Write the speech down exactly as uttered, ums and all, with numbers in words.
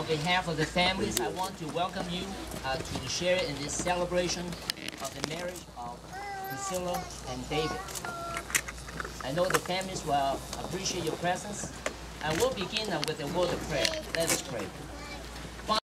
behalf of the families, I want to welcome you uh, to share in this celebration of the marriage of Priscilla and David. I know the families will appreciate your presence, and we'll begin uh, with a word of prayer. Let us pray.